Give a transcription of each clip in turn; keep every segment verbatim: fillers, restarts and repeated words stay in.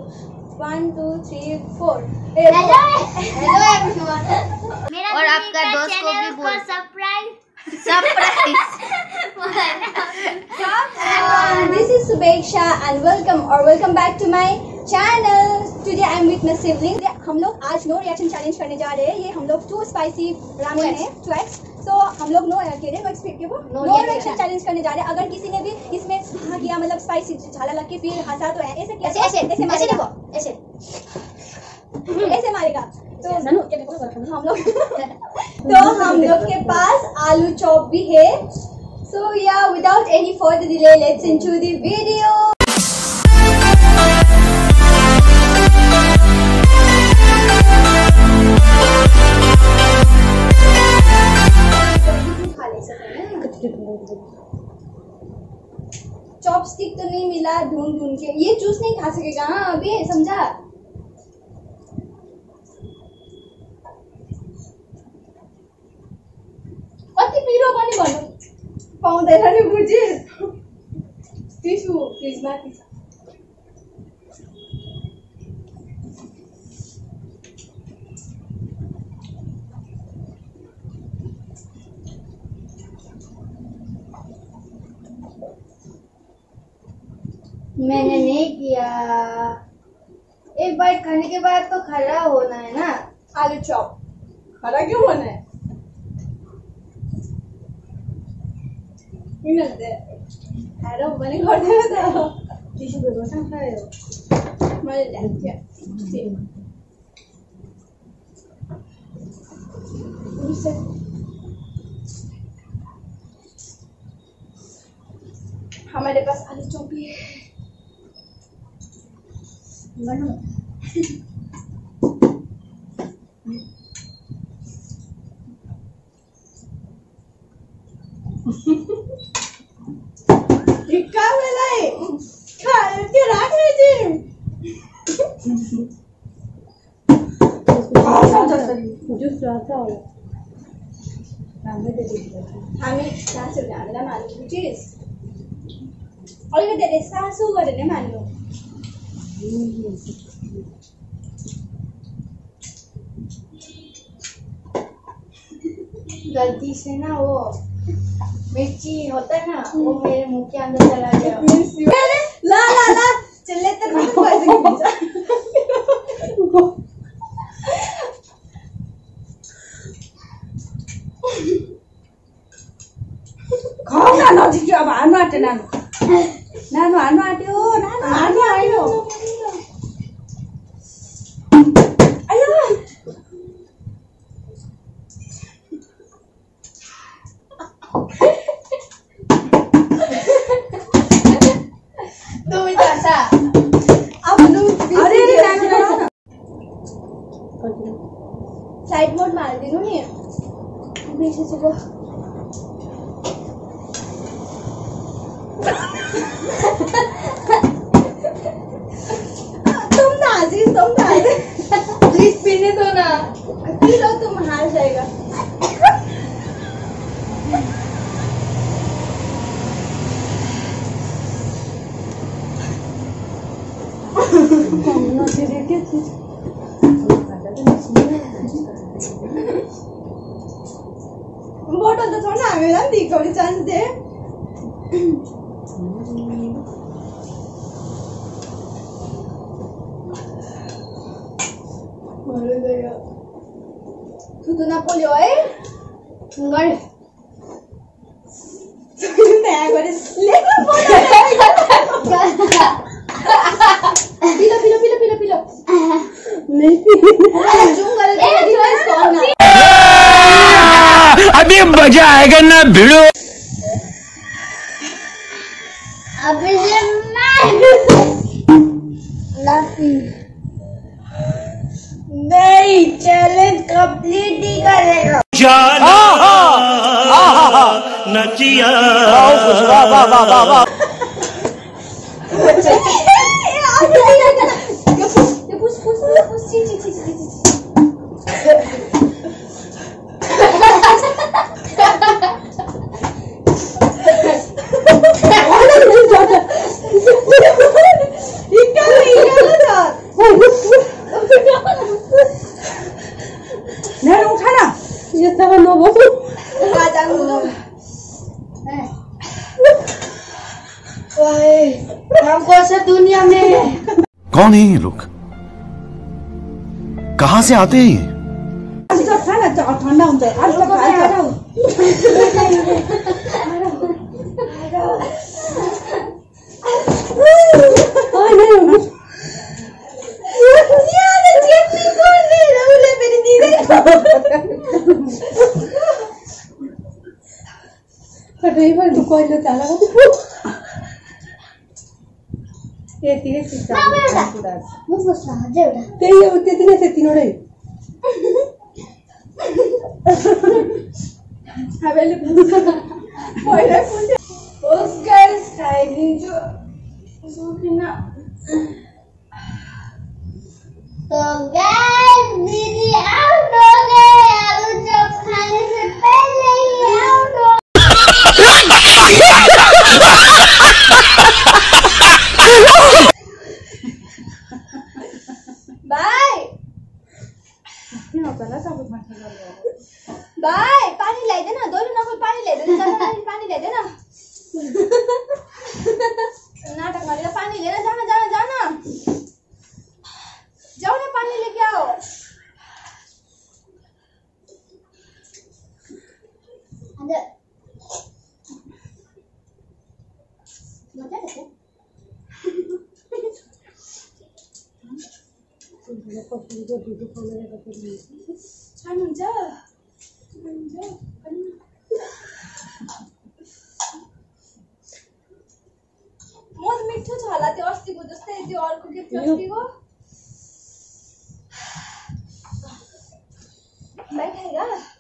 One two three four. Hello hello everyone, और आपका दोस्त को भी बोल surprise surprise. This is Subheksha and welcome or welcome back to my channel. Today I am with my sibling. हम लोग आज नो रिएक्शन चैलेंज करने जा रहे हैं। ये हम लोग टू स्पाइसी रामेन है टू एक्स। तो हम लोग नो कह रहे हैं नो रिएक्शन चैलेंज करने जा रहे हैं। अगर किसी ने भी इसमें हाँ किया मतलब स्पाइसी झाला लग के फिर हंसा तो ऐसे किया ऐसे ऐसे ऐसे मारेगा ऐसे ऐसे मारेगा तो हम लोग तो हम लोग के पास आलू चॉप भी है। So yeah, without any further delay, let's into the video. Chopstick तो नहीं मिला ढूंढ ढूंढ के। ये जूस नहीं खा सकेगा हाँ अभी समझा। कति पिरो पनि भन्नु पाउँदैन नि बुझिस। टिस्यु फ्रिजमा छ। मैंने नहीं किया। एक बाइट खाने के बाद तो खड़ा होना है ना। आलू चॉप खड़ा क्यों होना है? मिलते हेलो मैंने घर दे था टिश्यू पेपर सँग खायो मैले ल्याथे हमारे पास आलू चॉप भी है। बनो टिक्का मिलाई खा के रख रही थी। जूस आता है हमें दे दीजिए। हमें सासू हामीलाई मान्नु बुझिस। अलिकति सासू गरेर नै मान्नु। गलती से ना वो मिर्ची होता है ना वो मेरे मुंह के अंदर चला गया। ला ला ला चले तो नहीं पैसे खींचा। खाओ ना ना जी अब आनो आटे नानो नानो आनो आट्यो नानो आनो आयो आयो तुम जैसा अब नु अरे नानो नानो साइड मोड मार दिनु नि बेसी सुको। तुम नाजी तुम नाजी प्लीज पीने दो ना। पी लो तुम हार जाएगा। बोतल तो छोड़ ना हामीलाई दिखाउने चान्स दे। मर गयो थुतु नपोल्यो है गरे त्यहाँ गरे लेख्नु पर्यो। Pillow pillow pillow pillow pillow नहीं पिलो जुम गरेर अभी मजा आएगा ना भिड़ो। अभी से नहीं चैलेंज कंप्लीट ही करेगा। नचिया पुश पुश पुश ची ची ची ची इक्का नहीं कौन है ये लोग? कहां से आते हैं ये? ठंडा हुन्छ त्यही हो त्यति नै छ तिनवटै तो गाइस दीदी आउट हो गए आलू चॉप खाने से पहले ही आउट हो बाय बाय पानी ल्याइदेन दोलो नखोल पानी ल्याइदेन पानी ल्याइदेन नाटक गरेर पानी लिएर जान जान जान जाऊ न पानी लेके आओ ada मजा आयो खानुहुन्छ मत मिठो छ होला त्यो अस्तिको जस्तै त्यो अर्को के थियो अस्तिको भाइ खाएगा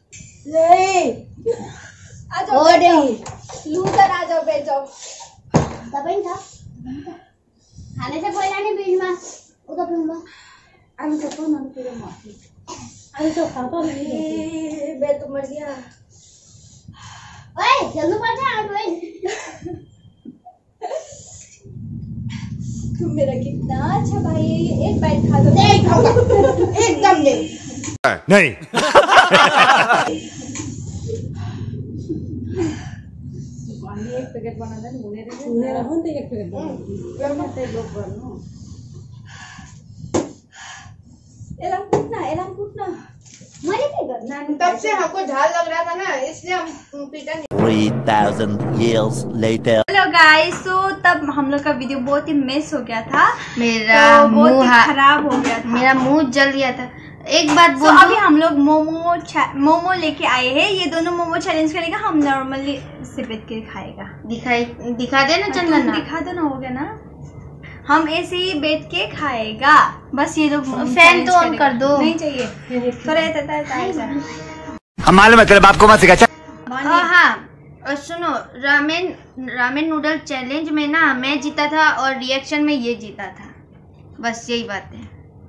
आज लुजर आज बैठ जाओ तपाईँ था खाने से पहिला नै बिचमा उता पिउनु आलु चप न तेरो म आलु चप खाऊ त ए बेल तो मर गया ओए खेल्नु पर्छ आउट ओए तुम मेरा कितना अच्छा भाई एक बाइट खा दो एकदम ले नहीं एक पैकेट बनाउँदा नि हुने रहेछ हुनेर हो नि त एक पैकेट बनाउँदा त्यही लोक गर्नु एलाम कुटना एलाम कुटना मैले के गर्नु तब से हमको झाल लग रहा था ना इसलिए हम पीटा नहीं। three thousand years later. Hello guys, तो तब हम लोग का वीडियो बहुत ही मिस हो गया था, मेरा तो बहुत मुंह ही खराब हो गया था, मेरा मुंह जल गया था। एक बात तो बोल अभी हम लोग मोमो मोमो लेके आए हैं। ये दोनों मोमो चैलेंज करेगा, हम नॉर्मली सिपेट के खाएगा। दिखाई दिखा दे ना चंदन, दिखा दो ना, हो गया ना। हम ऐसे ही बैठ के खाएगा, बस ये लोग फैन तो ऑन कर दो। नहीं चाहिए थोड़ा हम मालूम है तेरे बाप को मत सिखा। हाँ, और सुनो, रामेन रामेन नूडल चैलेंज में ना मैं जीता था और रिएक्शन में ये जीता था, बस यही बात है।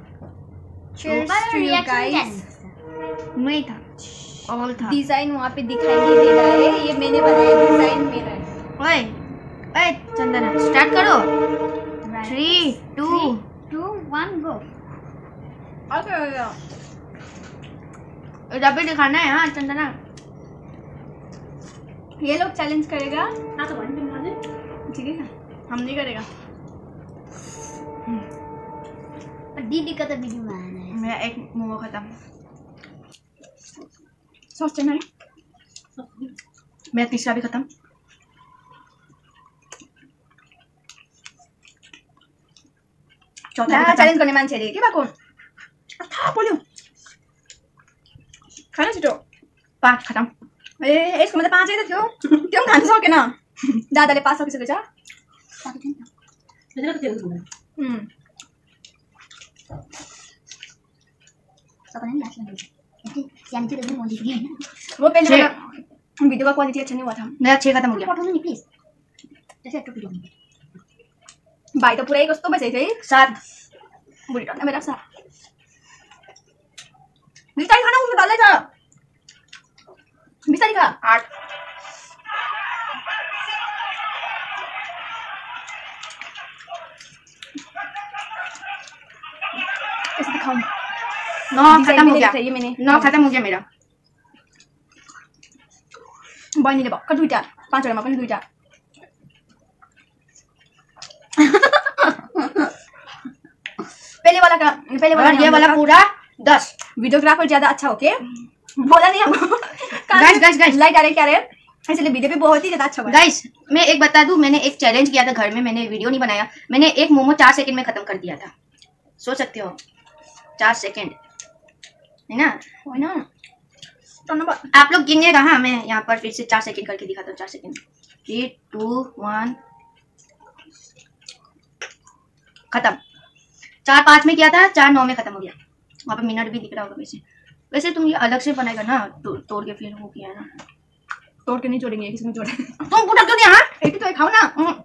नहीं था, ऑल था। डिजाइन वहाँ पे दिखाई नहीं दे रहा है, ये मैंने बनाया, डिजाइन मेरा है। ओए ओए चंदना, स्टार्ट करो। Three two two one go. Okay okay, डब्बे दिखाना है। हाँ चंदना, ये लोग चैलेंज करेगा, ठीक है ना, हम नहीं करेगा। दीदी का तो वीडियो में आना है। मेरा एक मोमो खत्म। सॉस चाहिए, मेरा तीसरा भी खत्म। चौथा भी चैलेंज करने मान्छे अरे के भएको थाहा बोल्यो, खाना छिटो। पाँच खत्म। ए यसको मतलब पाँचै त थियो, त्यो पनि खानु सकेन, दादाले पाँच सकिसकेछ। वो पहले वीडियो का क्वालिटी अच्छा नहीं हुआ था। मेरा छः खत्म हो गया। पठाउनु नि प्लिज, त्यसै यत्रो भिडियो भाइ त पुरै कस्तो भइसकेको थियो है। सात। बुढी डल्ला मेरो साथ बिस्तारै खाना, उठ्नु डल्लै छ, बिस्तारै खा। आठ। ऐसे दिखाऊं। नौ खत्म हो गया, ये मैंने नौ खत्म हो गया मेरा। बहिनीले भर्खर दुईटा, पाँचवटामा पनि दुईटा। पहले वाला का पहले वाला और ये वाला पूरा दस। वीडियोग्राफर ज्यादा अच्छा ओके बोला नहीं हमको गाइस गाइस गाइस लाइट आ रहे क्या रहे इसलिए वीडियो भी बहुत ही ज्यादा अच्छा बना। गाइस मैं एक बता दूं, मैंने एक चैलेंज किया था घर में, मैंने वीडियो नहीं बनाया। मैंने एक मोमो चार सेकंड में खत्म कर दिया था, सोच सकते हो चार सेकंड है ना। वही ना तो आप लोग गिनिएगा। हाँ मैं यहाँ पर फिर से चार सेकंड करके दिखाता हूँ। चार सेकंड, थ्री टू वन, खत्म। चार पाँच में किया था, चार नौ में खत्म हो गया। वहाँ पे मिनट भी दिख रहा होगा। वैसे वैसे तुम ये अलग से बनाएगा ना, तो, तोड़ के फिर वो किया ना। तोड़ के नहीं जोड़ेंगे, किसी में जोड़ेंगे। तुम पूरा क्यों नहीं? हाँ एक तो खाओ ना।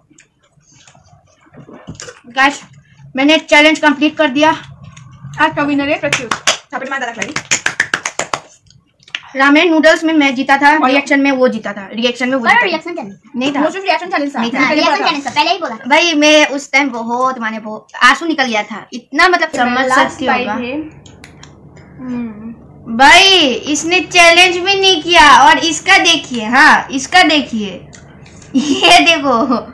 गाइस मैंने चैलेंज कंप्लीट कर दिया। आज का विनर है प्रत्युष। थापड़ मार रख ली। रामेन नूडल्स में मैं जीता था, रिएक्शन में वो जीता था। रिएक्शन में वो जीता था। रिएक्शन चैलेंज नहीं था, वो सिर्फ रिएक्शन चैलेंज था। नहीं था। रिएक्शन चैलेंज था, पहले ही बोला। भाई मैं उस टाइम बहुत माने बहुत आंसू निकल गया था, इतना मतलब समझ सकती होगा भाई। इसने चैलेंज भी नहीं किया और इसका देखिए। हाँ इसका देखिए, ये देखो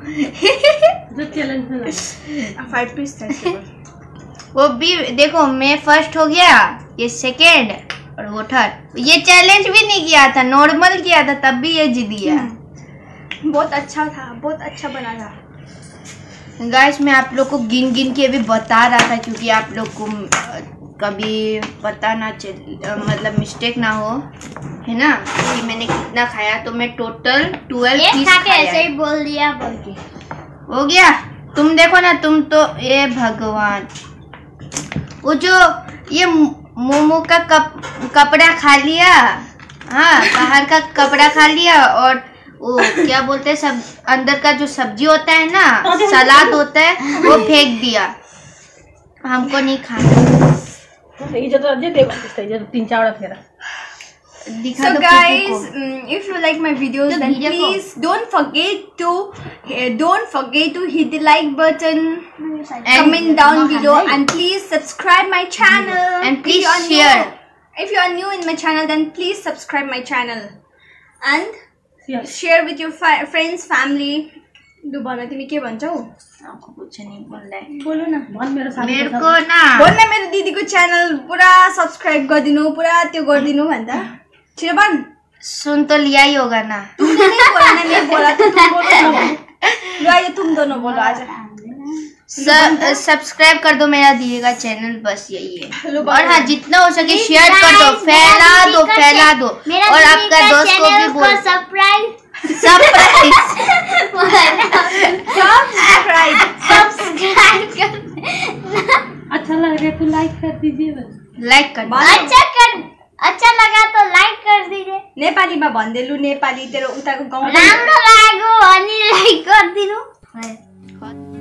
फाइव पीस था इसके पास। वो भी देखो, मैं फर्स्ट हो गया, ये सेकेंड और वो थर्ड। ये चैलेंज भी नहीं किया था, नॉर्मल किया था, तब भी ये जीत गया। बहुत अच्छा था, बहुत अच्छा बना था। गाइस मैं आप लोग को गिन गिन के भी बता रहा था, क्योंकि आप लोग को कभी पता ना चल, मतलब मिस्टेक ना हो, है ना, कि मैंने कितना खाया। तो मैं टोटल ट्वेल्व पीस खाया। ऐसे ही बोल दिया बोल के हो गया। तुम देखो ना, तुम तो ये भगवान, वो जो ये मोमो का कप कपड़ा खा लिया। हाँ बाहर का कपड़ा खा लिया, और वो क्या बोलते हैं, सब अंदर का जो सब्जी होता है ना, सलाद होता है, वो फेंक दिया। हमको नहीं खाना। तीन चार फेरा दिखा So दो guys, कुकू को। mm, if you like my videos, तो then वीडियो को- please don't forget to uh, don't forget to hit the like button, comment down below, and please subscribe my channel. And If please you are new- share. If you are new in my channel, then please subscribe my channel and Yes. share with your fi friends, family. दोबारा तिमी के भन्छौ? आपको कुछ नहीं बोल रहा है। बोलो ना। मन मेरो साथी मेरे को ना बोल न मेरो दिदीको च्यानल पुरा सब्सक्राइब गरिदिनु, पुरा त्यो गरिदिनु भन्दा। छिटो भन। सुन तो लिया ही होगा ना। तुमने नहीं बोला ना, मैं बोला तो तुम बोलो ना। लो आइए तुम दोनों बोलो आज। सब्सक्राइब कर दो मेरा दिए का चैनल, बस यही है। हेलो और हाँ बाबू। जितना हो सके Please शेयर कर दो, guys, फैला मेरा दो दीदी का फैला चै- दो। मेरा और दीदी आपका का दोस्त को भी चैनल बोल। सरप्राइज सरप्राइज सब्सक्राइब सब्सक्राइब कर अच्छा लग रहा है तो लाइक कर दीजिए बस। लाइक कर दो। अच्छा कर अच्छा लगा तो लाइक कर दीजिए। नेपालीमा भन्देलु, नेपाली तेरो उताको गाउँ राम्रो लाग्यो अनि लाइक गरिदिनु।